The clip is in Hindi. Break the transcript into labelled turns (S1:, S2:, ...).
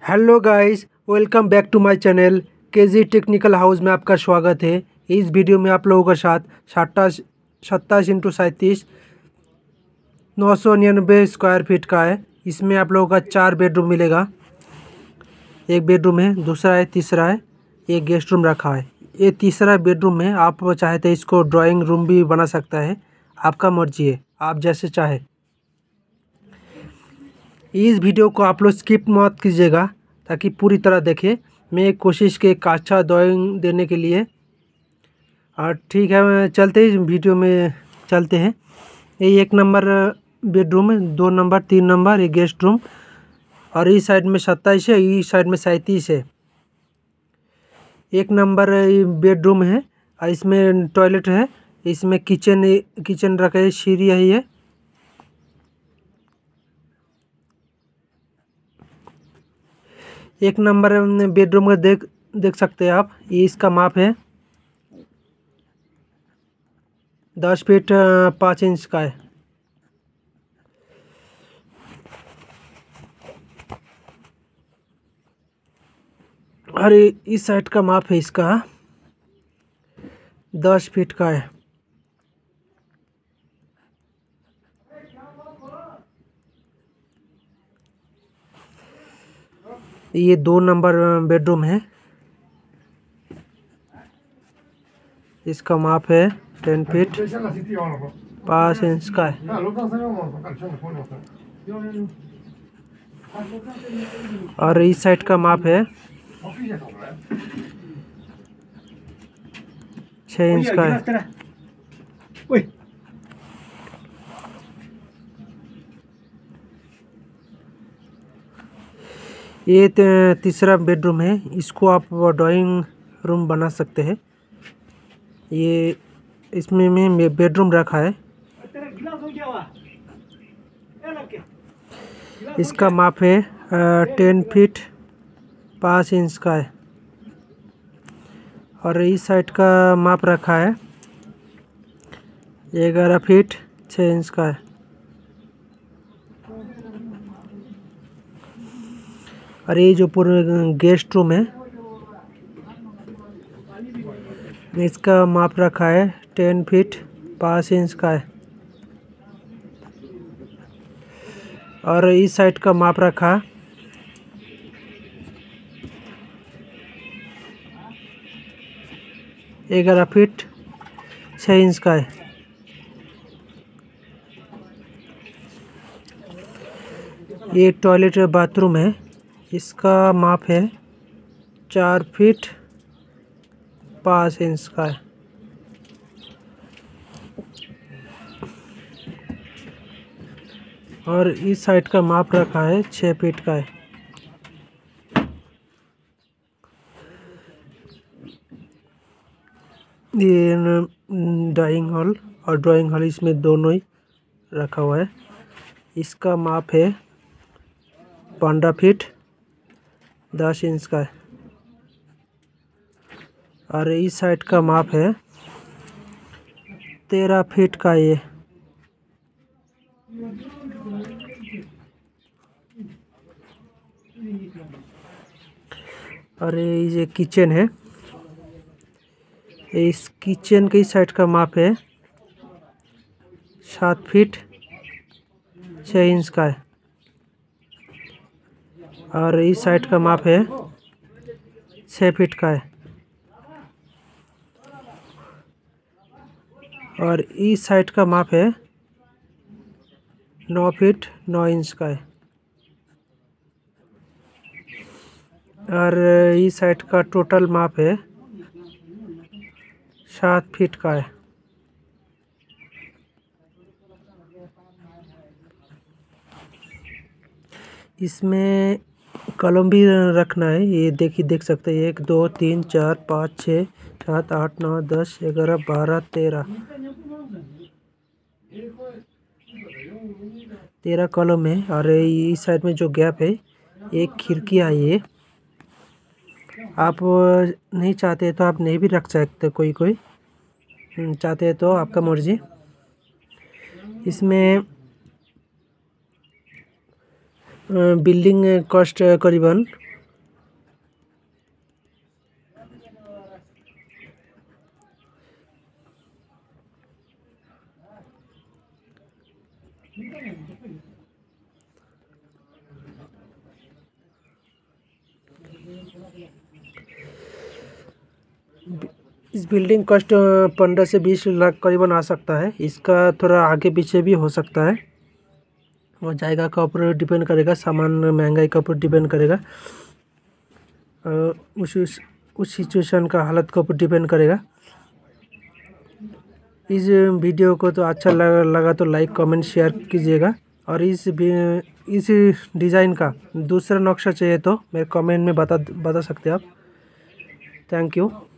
S1: Hello guys, welcome back to my channel KG technical house में आपका स्वागत है। इस वीडियो में आप लोगों के साथ 27x37 999 स्क्वायर फीट का है। इसमें आप लोगों का 4 बेडरूम मिलेगा। एक बेडरूम है, दूसरा है, तीसरा है, एक गेस्ट रूम रखा है। ये तीसरा बेडरूम है, आप चाहे तो इसको ड्राइंग रूम भी बना सकता है, आपका मर्जी है, आप जैसे चाहे। इस वीडियो को आप लोग स्किप मत कीजिएगा ताकि पूरी तरह देखें। मैं कोशिश की एक अच्छा ड्राइंग देने के लिए। और ठीक है, चलते ही वीडियो में चलते हैं। ये 1 नंबर बेडरूम है, 2 नंबर, 3 नंबर, ये गेस्ट रूम। और इस साइड में 27 है, इस साइड में 37 है। 1 नंबर बेडरूम है और इसमें टॉयलेट है, इसमें किचन रखा है, सीढ़ी यही है। एक नंबर बेडरूम का देख सकते हैं आप। ये इसका माप है 10 फीट 5 इंच का है। और इस साइड का माप है इसका 10 फीट का है। ये 2 नंबर बेडरूम है, इसका माप है 10 फीट 5 इंच का है। और इस साइड का माप है 6 इंच का है। ये तीसरा बेडरूम है, इसको आप ड्राइंग रूम बना सकते हैं। ये इसमें मैं बेडरूम रखा है। इसका माप है 10 फीट 5 इंच का है। और इस साइड का माप रखा है 11 फीट 6 इंच का है। और ये जो पूरा गेस्ट रूम है, इसका माप रखा है 10 फीट 5 इंच का है। और इस साइड का माप रखा 11 फीट 6 इंच का है। ये टॉयलेट बाथरूम है, इसका माप है 4 फीट 5 इंच का है। और इस साइड का माप रखा है 6 फीट का है। ये डाइनिंग हॉल और ड्राइंग हॉल, इसमें दोनों ही रखा हुआ है। इसका माप है 15 फीट 10 इंच का है। और इस साइड का माप है 13 फीट का ये। और ये किचन है, इस किचन के साइड का माप है 7 फीट 6 इंच का है। और इस साइड का माप है 6 फीट का है। और इस साइड का माप है 9 फीट 9 इंच का है। और इस साइड का टोटल माप है 7 फीट का है। इसमें कॉलम भी रखना है। ये देख सकते हैं 1 2 3 4 5 6 7 8 9 10 11 12 13 कॉलम है। और इस साइड में जो गैप है, एक खिड़की है। ये आप नहीं चाहते तो आप नहीं भी रख सकते, कोई चाहते हैं तो आपका मर्जी। इसमें बिल्डिंग कॉस्ट करीबन इस बिल्डिंग कॉस्ट 15 से 20 लाख करीबन आ सकता है। इसका थोड़ा आगे पीछे भी हो सकता है, वो जायगा का ऊपर डिपेंड करेगा, सामान महंगाई का ऊपर डिपेंड करेगा, उस सिचुएशन का हालत के ऊपर डिपेंड करेगा। इस वीडियो को तो अच्छा लगा तो लाइक कमेंट शेयर कीजिएगा, और इस डिज़ाइन का दूसरा नक्शा चाहिए तो मेरे कमेंट में बता सकते हैं आप। Thank you.